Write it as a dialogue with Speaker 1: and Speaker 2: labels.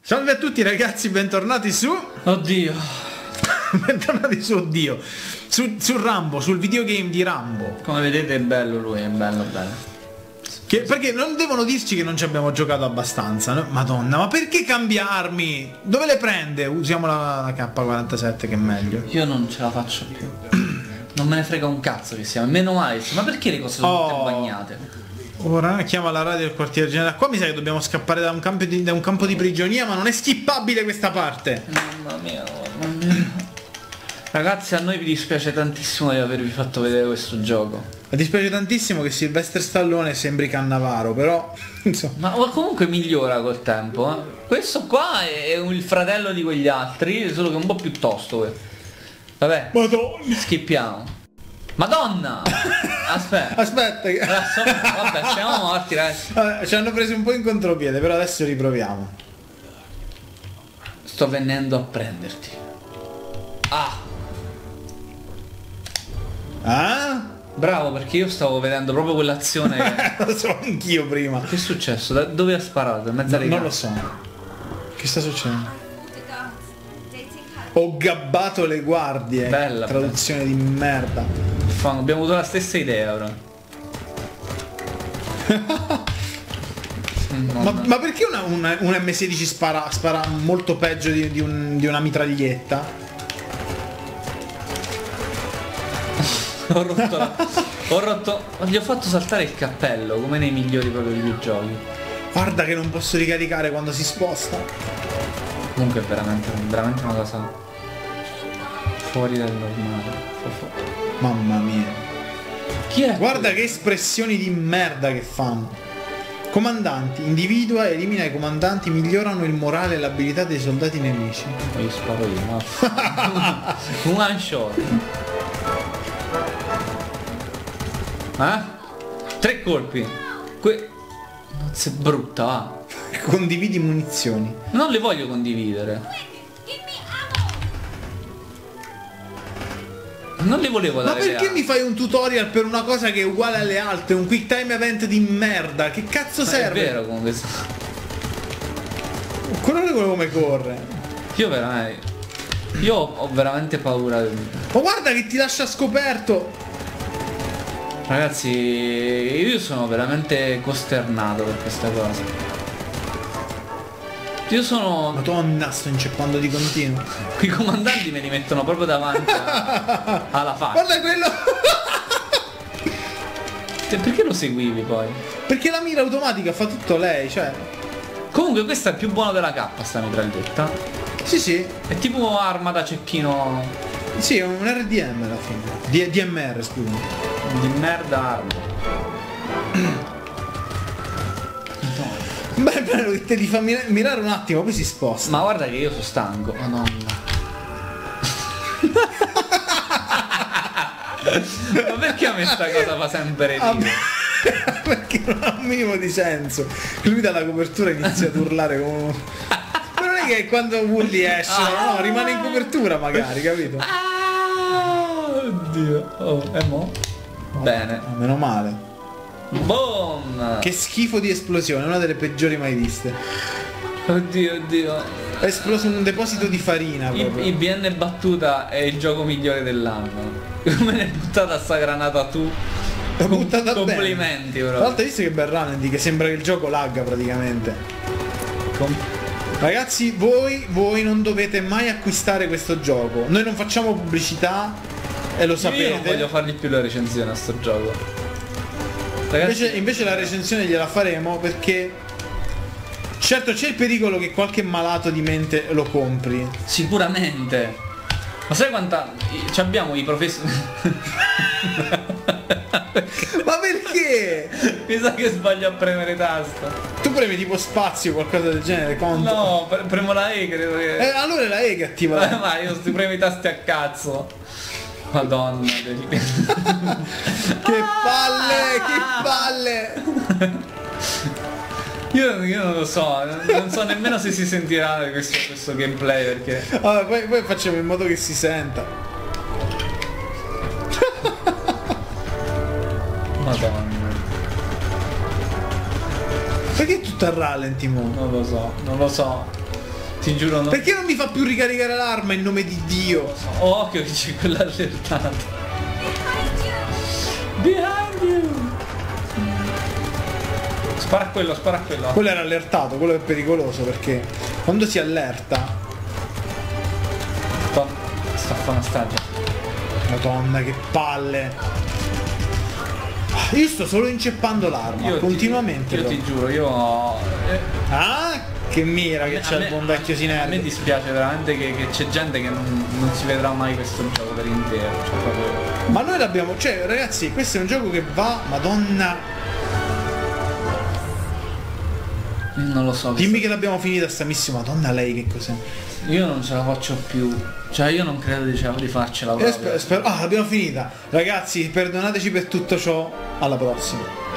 Speaker 1: Salve a tutti ragazzi, bentornati su...
Speaker 2: Oddio.
Speaker 1: bentornati su Oddio. Su Rambo, sul videogame di Rambo.
Speaker 2: Come vedete è bello lui, è bello.
Speaker 1: Perché non devono dirci che non ci abbiamo giocato abbastanza, no? Madonna, ma perché cambia armi? Dove le prende? Usiamo la K47 che è meglio.
Speaker 2: Io non ce la faccio più. Non me ne frega un cazzo che siamo. Meno male. Ma perché le cose sono tutte bagnate?
Speaker 1: Ora chiama la radio del quartiere generale. Qua mi sa che dobbiamo scappare da un campo di prigionia, ma non è skippabile questa parte.
Speaker 2: Mamma mia. Ragazzi, a noi vi dispiace tantissimo di avervi fatto vedere questo gioco.
Speaker 1: Mi dispiace tantissimo che Sylvester Stallone sembri Cannavaro, però insomma.
Speaker 2: Ma comunque migliora col tempo, eh. Questo qua è il fratello di quegli altri, solo che è un po' più tosto. Vabbè.
Speaker 1: Madonna.
Speaker 2: Schippiamo. Madonna!
Speaker 1: Aspetta che...
Speaker 2: Vabbè, siamo morti, ragazzi.
Speaker 1: Ci hanno preso un po' in contropiede, però adesso riproviamo.
Speaker 2: Sto venendo a prenderti. Bravo, perché io stavo vedendo proprio quell'azione.
Speaker 1: Lo so anch'io prima.
Speaker 2: Che è successo? Da dove ha sparato? In mezzo alle
Speaker 1: Non lo so. Che sta succedendo? Ho gabbato le guardie.
Speaker 2: Bella.
Speaker 1: Traduzione di merda.
Speaker 2: Abbiamo avuto la stessa idea ora.
Speaker 1: ma perché un M16 spara molto peggio di una mitraglietta?
Speaker 2: Ho rotto. Gli ho fatto saltare il cappello, come nei migliori proprio videogiochi.
Speaker 1: Guarda che non posso ricaricare quando si sposta.
Speaker 2: Comunque è veramente una cosa fuori dal normale.
Speaker 1: Mamma mia.
Speaker 2: Chi è?
Speaker 1: Guarda che espressioni di merda che fanno. Comandanti, individua e elimina i comandanti, migliorano il morale e l'abilità dei soldati nemici.
Speaker 2: Ma io sparo io, ma un one shot. 3 colpi. Non sei brutta, va.
Speaker 1: Condividi munizioni.
Speaker 2: Non le voglio condividere. Non le volevo dare.
Speaker 1: Ma perché mi fai un tutorial per una cosa che è uguale alle altre? Un quick time event di merda. Che cazzo serve?
Speaker 2: È vero comunque.
Speaker 1: Quello che volevo come corre.
Speaker 2: Io ho veramente paura.
Speaker 1: Ma guarda che ti lascia scoperto.
Speaker 2: Ragazzi, io sono veramente costernato per questa cosa. Io sono...
Speaker 1: Madonna, sto inceppando di continuo.
Speaker 2: I comandanti me li mettono proprio davanti alla faccia.
Speaker 1: Guarda quello.
Speaker 2: Perché lo seguivi poi?
Speaker 1: Perché la mira automatica fa tutto lei, cioè.
Speaker 2: Comunque questa è più buona della K, sta mitraglietta.
Speaker 1: Sì.
Speaker 2: È tipo arma da cecchino.
Speaker 1: Sì, è un RDM alla fine. DMR, scusa.
Speaker 2: Di merda arma.
Speaker 1: Beh, bello che te li fa mirare un attimo, poi si sposta.
Speaker 2: Ma guarda che io sono stanco. Madonna. Ma perché a me sta cosa fa sempre ridere?
Speaker 1: Perché non ha un minimo di senso. Lui dalla copertura inizia ad urlare come... Ma non è che quando Wully esce, no, rimane in copertura magari, capito?
Speaker 2: Oddio. Oh, mo? Bene.
Speaker 1: Meno male.
Speaker 2: Boom!
Speaker 1: Che schifo di esplosione, una delle peggiori mai viste.
Speaker 2: Oddio.
Speaker 1: È esploso un deposito di farina proprio.
Speaker 2: IBN battuta è il gioco migliore dell'anno. Come ne hai buttata sta granata tu?
Speaker 1: L'ho buttata bene.
Speaker 2: Complimenti,
Speaker 1: Tra
Speaker 2: però.
Speaker 1: l'altro hai visto che bel rallenti, che sembra che il gioco lagga praticamente. Ragazzi, voi non dovete mai acquistare questo gioco. Noi non facciamo pubblicità e lo sapete.
Speaker 2: Io non voglio fargli più la recensione a sto gioco. Ragazzi,
Speaker 1: Invece la recensione gliela faremo perché certo c'è il pericolo che qualche malato di mente lo compri.
Speaker 2: sicuramente. Ma sai quanta... abbiamo i professori...
Speaker 1: Ma perché?
Speaker 2: Mi sa che sbaglio a premere tasta.
Speaker 1: Tu premi tipo spazio o qualcosa del genere, conto.
Speaker 2: No, premo la E, credo che...
Speaker 1: Allora è la E che attiva.
Speaker 2: Ma io sti premi i tasti a cazzo. Madonna.
Speaker 1: Che palle.
Speaker 2: Io non lo so, non so nemmeno se si sentirà questo gameplay perché...
Speaker 1: Allora, poi facciamo in modo che si senta.
Speaker 2: Madonna.
Speaker 1: Perché tutto a rallenti mo?
Speaker 2: Non lo so. Ti giuro no.
Speaker 1: Perché non mi fa più ricaricare l'arma in nome di Dio?
Speaker 2: Oh, occhio che c'è quella allertata. Behind you. Spara a quello, spara a quello.
Speaker 1: Quello era allertato, quello è pericoloso perché quando si allerta.
Speaker 2: Sta a fare una strage.
Speaker 1: Madonna che palle. Io sto solo inceppando l'arma continuamente.
Speaker 2: Io ti giuro, io
Speaker 1: Ah, che mira che c'è il buon vecchio
Speaker 2: a me
Speaker 1: Sinergo.
Speaker 2: dispiace veramente che c'è gente che non si vedrà mai questo gioco per intero. Cioè proprio.
Speaker 1: Ma noi l'abbiamo, cioè ragazzi, questo è un gioco che va, madonna.
Speaker 2: Io non lo so.
Speaker 1: Dimmi che l'abbiamo finita sta missima, madonna lei che cos'è?
Speaker 2: Io non ce la faccio più. Cioè io non credo di farcela proprio.
Speaker 1: L'abbiamo finita. Ragazzi, perdonateci per tutto ciò, alla prossima.